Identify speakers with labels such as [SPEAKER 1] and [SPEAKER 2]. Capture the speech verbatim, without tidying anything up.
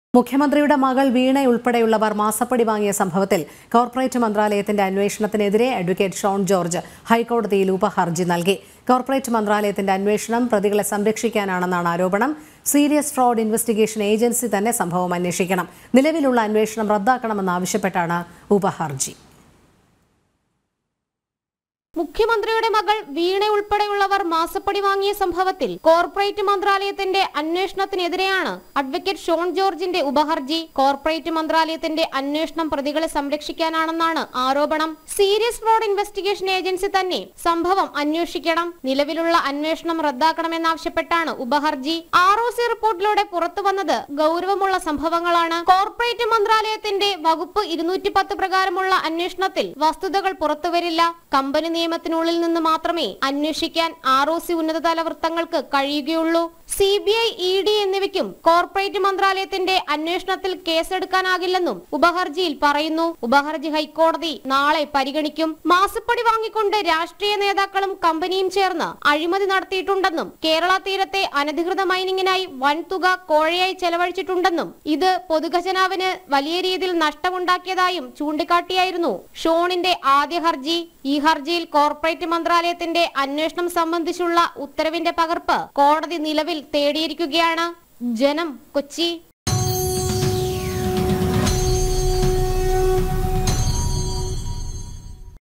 [SPEAKER 1] മുഖ്യമന്ത്രിയുടെ മകൾ വീണ ഉൾപ്പെടെയുള്ളവർ മാസപ്പടി വാങ്ങിയ സംഭവത്തിൽ കോർപ്പറേറ്റ് മന്ത്രാലയത്തിന്റെ അന്വേഷണത്തിനെതിരെ അഡ്വക്കേറ്റ് ഷോൺ ജോർജ് ഹൈക്കോടതിയിൽ ഉപഹർജി നൽകി. കോർപ്പറേറ്റ് മന്ത്രാലയത്തിന്റെ അന്വേഷണം പ്രതികളെ സംരക്ഷിക്കാനാണെന്നാണ് ആരോപണം. സീരിയസ് ഫ്രോഡ് ഇൻവെസ്റ്റിഗേഷൻ ഏജൻസി തന്നെ സംഭവം അന്വേഷിക്കണം. നിലവിലുള്ള അന്വേഷണം റദ്ദാക്കണമെന്നാവശ്യപ്പെട്ടാണ് ഉപഹർജി.
[SPEAKER 2] മുഖ്യമന്ത്രിയുടെ മകൾ വീണ ഉൾപ്പെടെയുള്ളവർ മാസപ്പടി വാങ്ങിയ സംഭവത്തിൽ കോർപ്പറേറ്റ് മന്ത്രാലയത്തിന്റെ അന്വേഷണത്തിനെതിരെയാണ് അഡ്വക്കേറ്റ് ഷോൺ ജോർജിന്റെ ഉപഹർജി. കോർപ്പറേറ്റ് മന്ത്രാലയത്തിന്റെ അന്വേഷണം പ്രതികളെ സംരക്ഷിക്കാനാണെന്നാണ് ആരോപണം. സീരിയസ് ഫ്രോഡ് ഇൻവെസ്റ്റിഗേഷൻ ഏജൻസി തന്നെ സംഭവം അന്വേഷിക്കണം. നിലവിലുള്ള അന്വേഷണം റദ്ദാക്കണമെന്നാവശ്യപ്പെട്ടാണ് ഉപഹർജി. ആർ ഒ സി റിപ്പോർട്ടിലൂടെ പുറത്തുവന്നത് ഗൗരവമുള്ള സംഭവങ്ങളാണ്. കോർപ്പറേറ്റ് മന്ത്രാലയത്തിന്റെ വകുപ്പ് ഇരുന്നൂറ്റി പത്ത് പ്രകാരമുള്ള അന്വേഷണത്തിൽ വസ്തുതകൾ പുറത്തുവരില്ല. കമ്പനി നിയമത്തിനുള്ളിൽ നിന്ന് മാത്രമേ അന്വേഷിക്കാൻ ആർ ഒ സി ഉന്നതതല വൃത്തങ്ങൾക്ക് കഴിയുകയുള്ളൂ. C B I, E D എന്നിവയ്ക്കും കോർപ്പറേറ്റ് മന്ത്രാലയത്തിന്റെ അന്വേഷണത്തിൽ കേസെടുക്കാനാകില്ലെന്നും ഉപഹർജിയിൽ പറയുന്നു. ഉപഹർജി ഹൈക്കോടതി നാളെ പരിഗണിക്കും. മാസപ്പടി വാങ്ങിക്കൊണ്ട് രാഷ്ട്രീയ നേതാക്കളും കമ്പനിയും ചേർന്ന് അഴിമതി നടത്തിയിട്ടുണ്ടെന്നും കേരള തീരത്തെ അനധികൃത മൈനിങ്ങിനായി വൻതുക കോഴയായി ചെലവഴിച്ചിട്ടുണ്ടെന്നും ഇത് പൊതുഖജനാവിന് വലിയ രീതിയിൽ നഷ്ടമുണ്ടാക്കിയതായും ചൂണ്ടിക്കാട്ടിയായിരുന്നു ഷോണിന്റെ ആദ്യ ഹർജി. ഈ ഹർജിയിൽ കോർപ്പറേറ്റ് മന്ത്രാലയത്തിന്റെ അന്വേഷണം സംബന്ധിച്ചുള്ള ഉത്തരവിന്റെ പകർപ്പ് കോടതി നിലവിൽ തേടിയിരിക്കുകയാണ്. ജനം, കൊച്ചി.